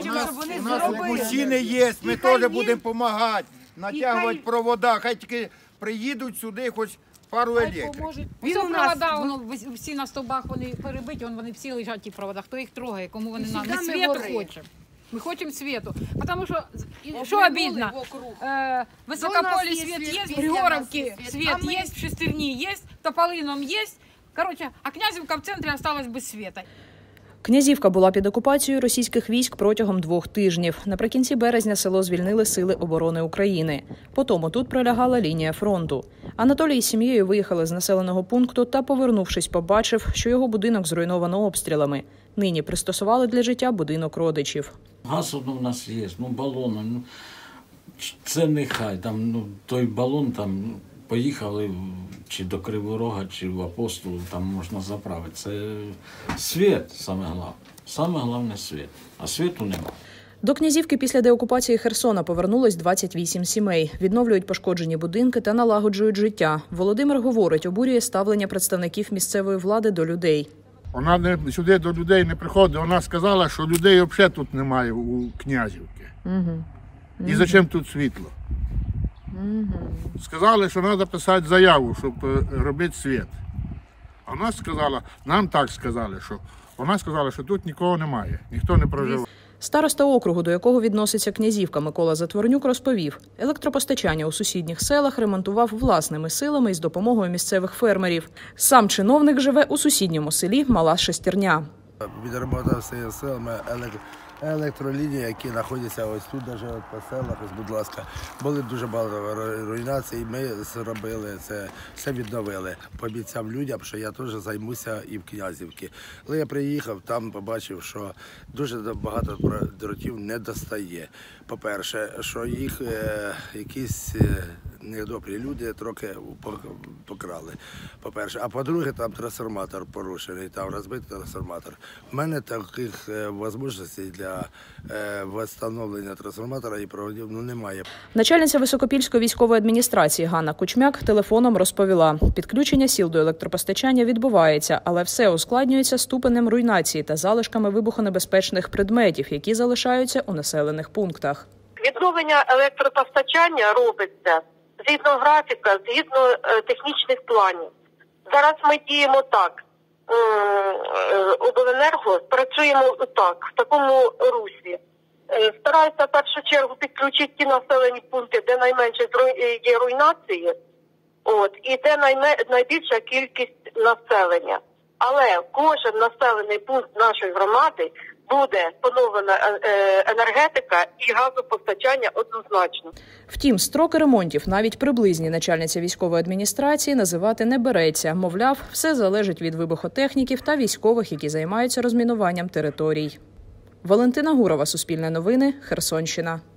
хочемо, щоб вони У нас зробили. мужчини є, ми теж будемо допомагати, натягувати провода, хай тільки приїдуть сюди, хоч пару електриків. Він у нас провода, воно всі на стовбах, вони перебиті, вони всі лежать ті провода. Хто їх трогає, кому вони нам? Ми світу хочемо. Ми хочемо світу. Тому що обідно, в Високополі світ є, в Григоровці світ є, в Шестерні є, в Тополином є. Коротше, а Князівка в центрі залишилась без світа. Князівка була під окупацією російських військ протягом 2 тижнів. Наприкінці березня село звільнили Сили оборони України. Потім тут пролягала лінія фронту. Анатолій із сім'єю виїхали з населеного пункту та, повернувшись, побачив, що його будинок зруйновано обстрілами. Нині пристосували для життя будинок родичів. Газ у нас є, балони, це нехай, той балон, поїхали чи до Кривого Рога, чи в Апостолу, там можна заправити. Це світ, саме головне. Саме головне світ, а світу нема. До Князівки після деокупації Херсона повернулось 28 сімей. Відновлюють пошкоджені будинки та налагоджують життя. Володимир говорить, обурює ставлення представників місцевої влади до людей. Вона сюди до людей не приходить. Вона сказала, що людей взагалі тут немає у Князівці. І зачем тут світло? Сказали, що треба писати заяву, щоб робити світ. А вона сказала, нам так сказали, що вона сказала, що тут нікого немає, ніхто не проживає. Староста округу, до якого відноситься Князівка, Микола Затворнюк, розповів, електропостачання у сусідніх селах ремонтував власними силами із допомогою місцевих фермерів. Сам чиновник живе у сусідньому селі Мала Шестерня. Відремонтував своїми силами електролінії, які знаходяться ось тут, навіть по селах, ось, будь ласка. Були дуже багато руйнацій, ми зробили це, все відновили. Пообіцяв людям, що я теж займуся і в Князівці. Коли я приїхав, там побачив, що дуже багато дротів не достає. По-перше, що їх якісь недобрі люди трохи покрали. По-перше, а по-друге, там трансформатор порушений, там розбитий трансформатор. У мене таких можливостей для встановлення трансформатора і проводів немає. Начальниця Високопільської військової адміністрації Ганна Кучмяк телефоном розповіла, підключення сіл до електропостачання відбувається, але все ускладнюється ступенем руйнації та залишками вибухонебезпечних предметів, які залишаються у населених пунктах. Відновлення електропостачання робиться згідно графіка, згідно технічних планів. Зараз ми діємо так. Обленерго працюємо так, в такому руслі. Стараюся в першу чергу підключити ті населені пункти, де найменше є руйнації, і де найбільша кількість населення. Але кожен населений пункт нашої громади буде поновлена енергетика і газопостачання однозначно. Втім, строки ремонтів, навіть приблизні, начальниця військової адміністрації називати не береться. Мовляв, все залежить від вибухотехніків та військових, які займаються розмінуванням територій. Валентина Гурова, Суспільне новини, Херсонщина.